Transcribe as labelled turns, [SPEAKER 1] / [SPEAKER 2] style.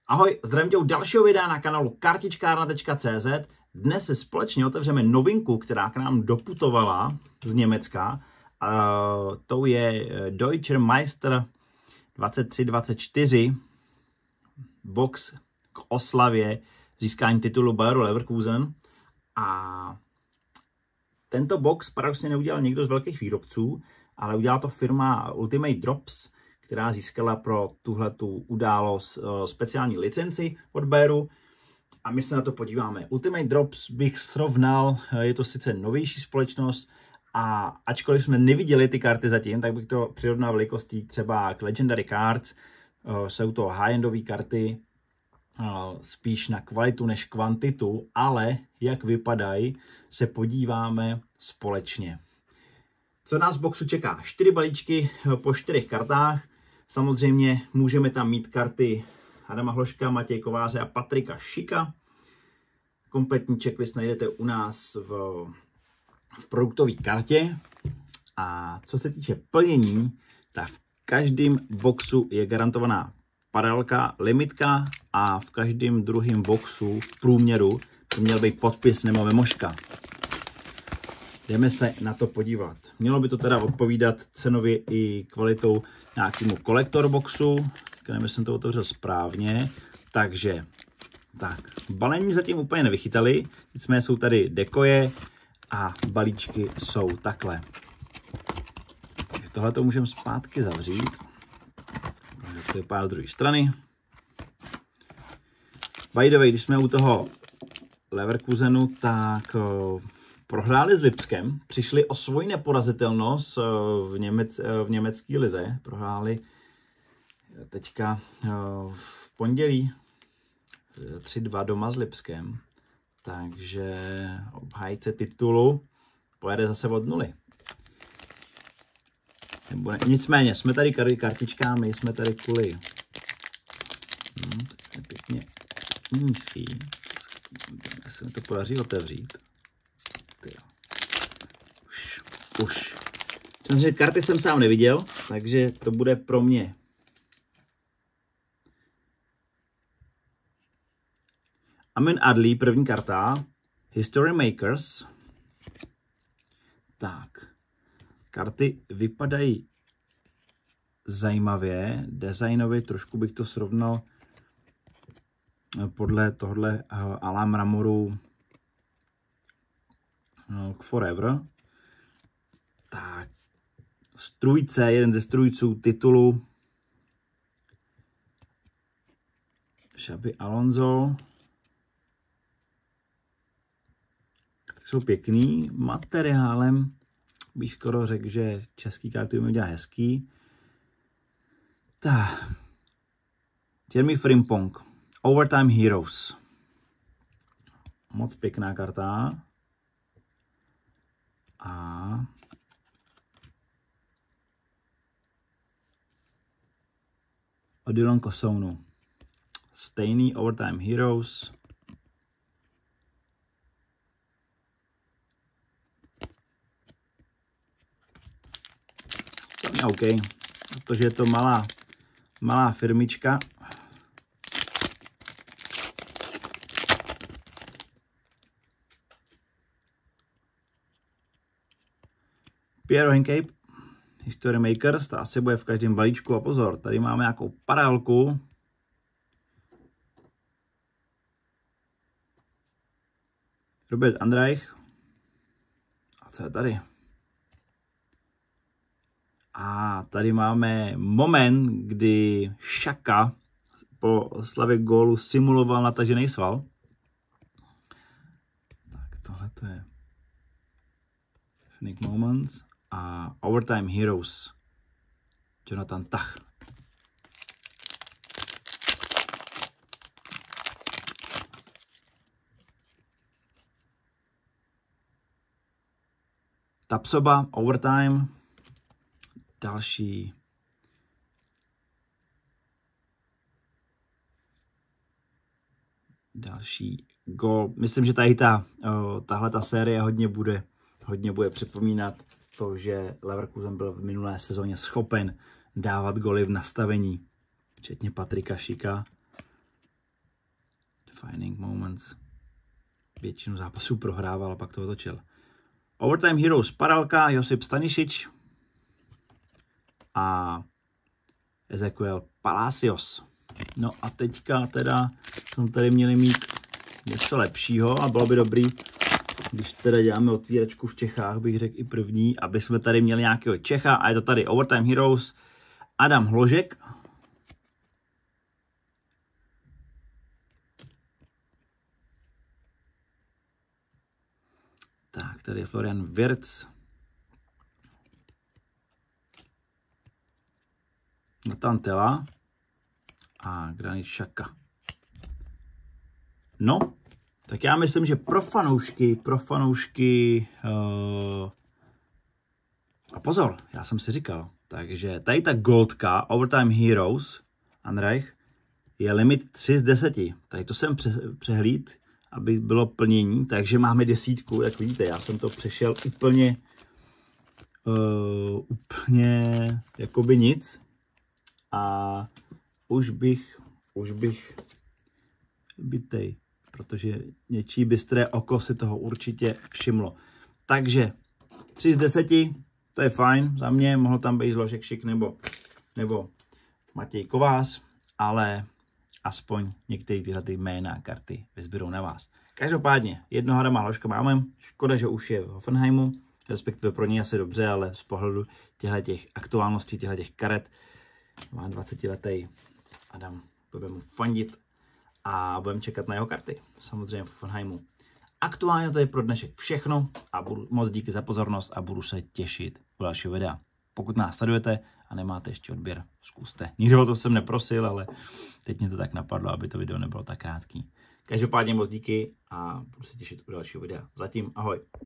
[SPEAKER 1] Ahoj, zdravím tě u dalšího videa na kanálu kartičkárna.cz. Dnes si společně otevřeme novinku, která k nám doputovala z Německa. To je Deutscher Meister 23-24 box k oslavě získání titulu Bayeru Leverkusen. A tento box paradoxně neudělal někdo z velkých výrobců, ale udělala to firma Ultimate Drops, která získala pro tuhletu událost speciální licenci od Bayeru. A my se na to podíváme. Ultimate Drops bych srovnal, je to sice novější společnost, a ačkoliv jsme neviděli ty karty zatím, tak bych to přirovnal velikostí třeba k Legendary Cards. Jsou to high-endové karty, spíš na kvalitu než kvantitu, ale jak vypadají, se podíváme společně. Co nás v boxu čeká? 4 balíčky po 4 kartách. Samozřejmě můžeme tam mít karty Adama Hložka, Matěje Kováře a Patrika Šika. Kompletní checklist najdete u nás v produktové kartě. A co se týče plnění, tak v každém boxu je garantovaná paralelka, limitka a v každém druhém boxu v průměru to měl být podpis nebo memoška. Jdeme se na to podívat. Mělo by to teda odpovídat cenově i kvalitou nějakému kolektor boxu. Nevím, jsem to otevřel správně. Takže, tak, balení zatím úplně nevychytali. Nicméně jsou tady dekoje a balíčky jsou takhle. Takže tohle to můžeme zpátky zavřít. Takže to je pár z druhé strany. By the way, když jsme u toho Leverkusenu, tak prohráli s Lipskem, přišli o svoji neporazitelnost v německé lize. Prohráli teďka v pondělí 3-2 doma s Lipskem. Takže obhájce titulu pojede zase od nuly. Nicméně, jsme tady kartičkami, jsme tady kvůli pěkně nízký. Se mi to podaří otevřít. Už. Samozřejmě karty jsem sám neviděl, takže to bude pro mě Amin Adli, první karta. History Makers. Tak. Karty vypadají zajímavě. Designově trošku bych to srovnal podle tohle Ala mramoru k Forever. Tak. Strůjce, jeden ze strůjců titulu. Xabi Alonso. Jsou pěkný materiálem. Bych skoro řekl, že český karty umí dělat hezký. Tak. Jeremy Frimpong. Overtime Heroes. Moc pěkná karta. A Odilon Kosounu. Stejný Overtime Heroes. To je OK, protože je to malá firmička. Pierre Hencape, History Makers, ta asi bude v každém balíčku. A pozor, tady máme nějakou paralelku. Robert Andreich. A co je tady? A tady máme moment, kdy Šaka po slavě gólu simuloval natažený sval. Tak tohle to je Finick Moments a Overtime Heroes. Jonathan Tah. Tapsoba, Overtime. Další gól. Myslím, že tady tahle série hodně bude připomínat to, že Leverkusen byl v minulé sezóně schopen dávat goly v nastavení, včetně Patrika Šika. Defining moments. Většinu zápasů prohrával a pak to otočil. Overtime Heroes Paralka, Josip Stanišič a Ezequiel Palacios. No a teďka teda jsme tady měli mít něco lepšího a bylo by dobrý, když teda děláme otvíračku v Čechách, bych řekl i první, aby jsme tady měli nějakého Čecha a je to tady Overtime Heroes Adam Hložek. Tak, tady je Florian Wirtz. Nathan Tela a Granit Xhaka. No, tak já myslím, že pro fanoušky a pozor, já jsem si říkal, takže tady ta goldka Overtime Heroes Andrej je limit 3 z 10. Tady to jsem přehlíd, aby bylo plnění, takže máme 10, jak vidíte, já jsem to přešel úplně jakoby nic a už bych bytej, protože něčí bystré oko si toho určitě všimlo. Takže 3 z 10, to je fajn, za mě mohl tam být Hložek Šik nebo Matěj Kovář, ale aspoň některé tyhle jména a karty vyzběrou na vás. Každopádně, jednoho Adama Hložka máme, škoda, že už je v Hoffenheimu, respektive pro něj asi dobře, ale z pohledu těch aktuálností, těch karet, má 20letý Adam, budeme mu fandit a budeme čekat na jeho karty, samozřejmě v Hoffenheimu. Aktuálně to je pro dnešek všechno a budu moc díky za pozornost a budu se těšit u dalšího videa. Pokud nás sledujete a nemáte ještě odběr, zkuste. Nikdo o to jsem neprosil, ale teď mě to tak napadlo, aby to video nebylo tak krátký. Každopádně moc díky a budu se těšit u dalšího videa. Zatím ahoj.